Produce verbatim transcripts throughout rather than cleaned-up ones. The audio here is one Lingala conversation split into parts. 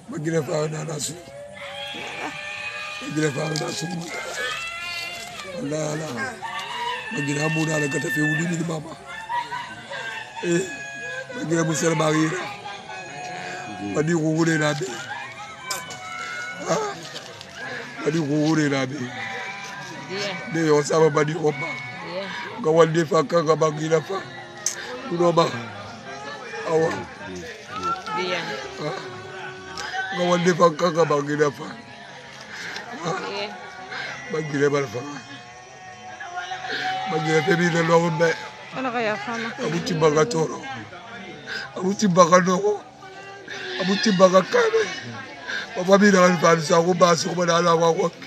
Magina fa na nasu. Magina fa na nasu. Allah Allah. Magina muna la kata fe wuli ni mama. Eh, magina musala marira. Madi ngure na be. Ah. Madi ngure na be. De yo sama madi oba. Ga walde fa ka ga magina fa. Uno ba. Awa. Dia. Ah. Ga walde fa ka ga magina fa. Iya. Magina bar fa. Magina te bi de lo be. Ana kaya fama. Abuti baga toro. Abuti baga no. Abuti baga kabe. Papa bi na fa sa ko ba so ko na la wa ko.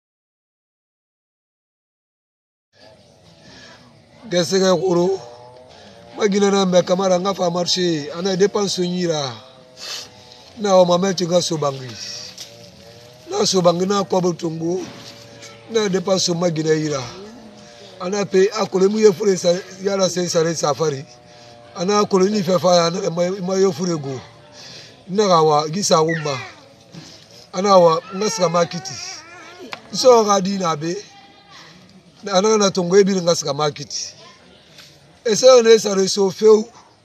Gese ga kuro. Magina na me kamara nga fa marché ana dépense nyira. Na o mama tinga so bangi. Na so bangi na ko butungu. Na dépense magina ira. Ana pe akole mu ye fure sa yala se sare safari. Ana akole ni fe fa ana ma ye fure go. Na gawa gisa umma. Ana wa ngasika makiti. So ga di na be. Na ana na tongo e bi ngasika makiti. Ese one sare so feu.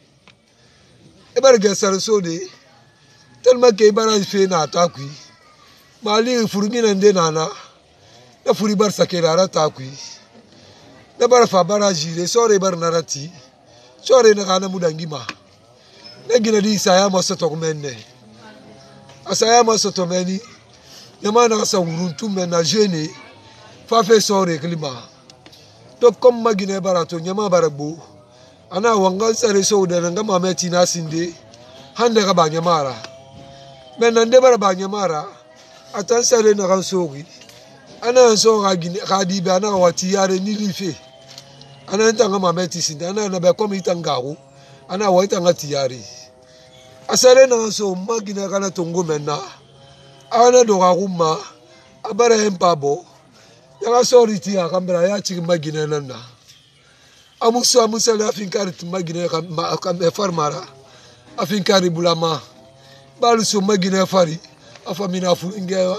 E bar ge sare so de. Tellement que ibara fe na atakui. Mali furumi na nde nana. Na furi bar sakela ara takui. Na bar fa bara jire sore bar narati. Sore na kana mudangima. Na gina di saya masoto kumenne. Asaya masoto meni. Yama na sa uruntu mena jene. Fa fe sore klima. To comme magine barato nyama baragbo. Ana wanga sare so de nga mameti na sinde. Hande ka ba nyamara. Mena nde bara ba nyamara. Atan sare na kan sogi. Ana so ga gine ga di ba na wati yare ni life. Ana ntanga mameti sinde ana na ba komi tangaru. Ana wa itanga tiyari. Asare na so magine kana tongo mena. Ana do ga kuma. Abara empabo. Yaka sori ti akambra ya chiki magine nana. Amuso amuso la finkari ti magine kam farmara. Afinkari bulama. Balu so magine fari. Afamina fulingewa.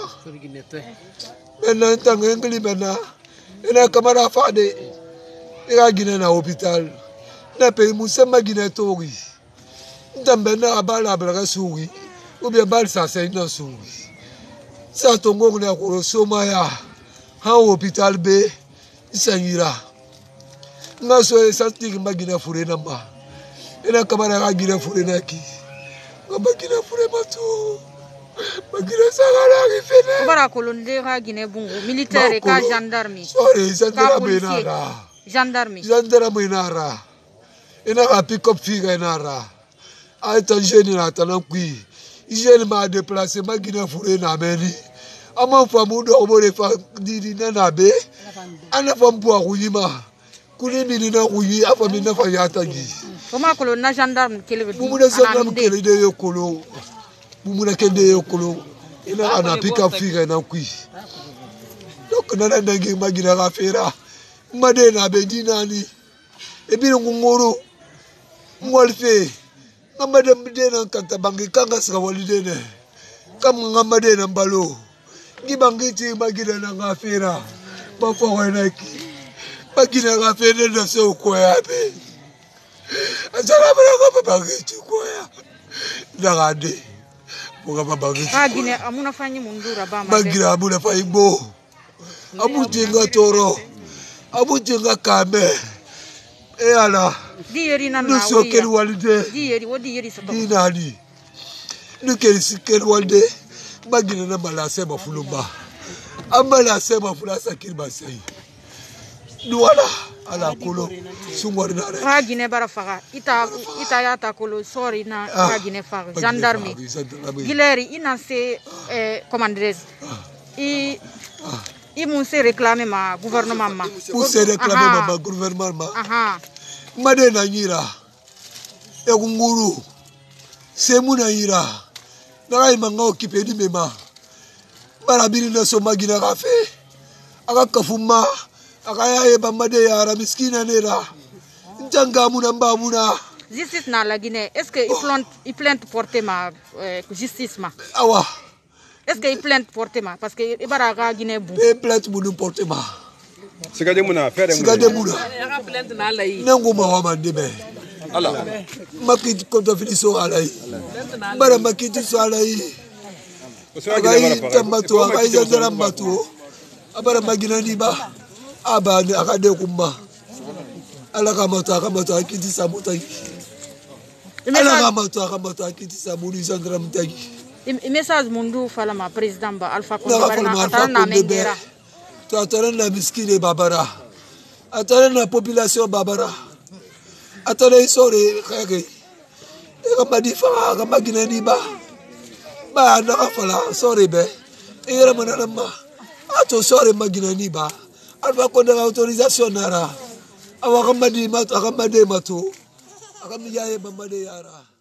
Mena ntanga engli mena. Ina kamara fade. Ira gine na hospital. Na pe musa magine tori. Ntambe na abala abala suri. Ubia bal sa se ina suri. Sa tongo na ko soma ya. Ha hospital be isanyira. Nga so esati magina fure namba. Ina kamara ga gina fure naki. Nga magina fure mato. Magina sagara gi fene. Bara kolonde ga gine bungu militaire ka gendarme. Sorry, gendarme nara. Gendarme. Gendarme nara. Ina ga pick up figa nara. Ai tanjeni na tanakui. Ijeni ma déplacer magina fure na meni. Ama famu do obore fa didi na be ana fambu akuyima kule mini na kuyi afa mina fa yatagi koma kolo na gendarme kele be bumu na gendarme kele de yokolo bumu na kende yokolo ina ana pick up figure na kui donc na na ndangi magina ga fera made na be dinani e bi ngoro ngolfe ngamade mde na kanta bangi kanga sika walide ne kam ngamade na mbalo Gibangiti magina na ngafira. Papa wanaki. Magina ngafira na so koya be. Asara bara ko bagiti koya. Dagade. Muga bagiti. Magina amuna fanyi mundura ba made. Magina amuna fa igbo. Abutinga toro. Abutinga kame. E ala. Dieri na na. Nuso keri walide. Dieri wo dieri so. Dinani. Nukeri sikeri walide. Magina na malase mafulumba. Amala se mafula sakiri basai. Duwala ala kolo sungwari nare. Ragine bara faga. Ita ita yata kolo sorry na ragine faga. Gendarme. Gileri ina se commandresse. I i mun se réclamer ma gouvernement ma. Mun se réclamer ma gouvernement ma. Aha. Made na nyira. E nguru. Se muna nyira. Nara imanga okipe di mema. Barabiri na so magina kafe. Aka kafuma. Aka ya eba made ya ara miskina nera. Njanga muna mba muna. justice na la Guinée est-ce que il plainte il plainte porter ma euh, justice ma awa est-ce que il plainte porter ma parce que ibara ga Guinée bu e plainte bu porter ma sigade muna fere muna sigade muna plainte na la yi nangu ma wa mande be ala makiti konto finiso ala yi bara makiti so ala yi agai tambato agai zandara mbato abara magina ni ba abane akade kumba ala kamata kamata kiti samutai ala kamata kamata kiti samuni zandara mtagi message mundu fala ma president ba Alpha Condé barna atana na mengera to atana na miskine babara atana na population babara atana isore kage kama difa kama magina ni ba ba na fala sorry be ira manana ma ato sorry magina ni ba Alpha Condé autorisation nara awa kama di matu kama de matu kama yaye bamba de yara